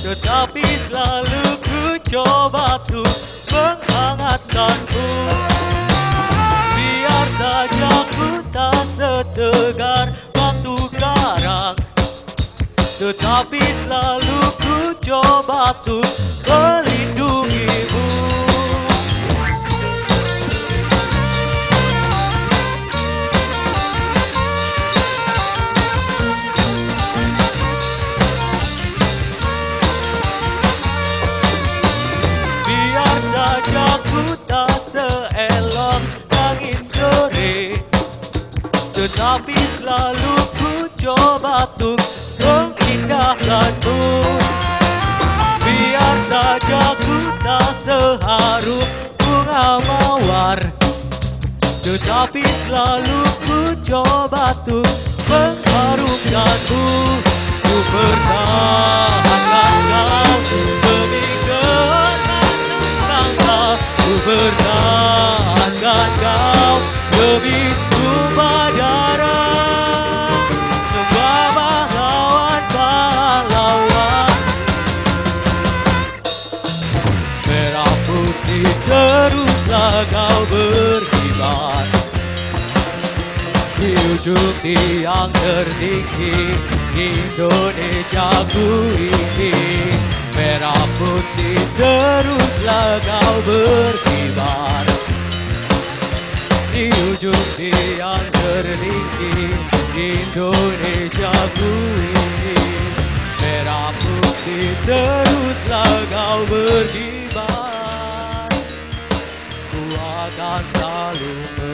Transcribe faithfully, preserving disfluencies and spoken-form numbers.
tetapi selalu ku coba tuh menghangatkanku. Biar saja ku tak setegar batu karang, tetapi selalu ku coba tuh melindungimu. Biar saja ku tak seelok langit sore, tetapi selalu ku coba tuh mengindahkanmu. Biar saja ku tak seharum bunga mawar, tetapi selalu ku coba tuh mengharumkanmu. Ku pertahankan kau demi kehormatan kau. Ku pertahankan kau demi tumpah darah sebuah pahlawan-pahlawan. Merah putih teruslah kau berkibar di ujung tiang tertinggi Indonesiaku ini. Merah putih teruslah kau berkibar di ujung tiang tertinggi Indonesiaku ini. Merah putih teruslah kau berkibar, ku akan selalu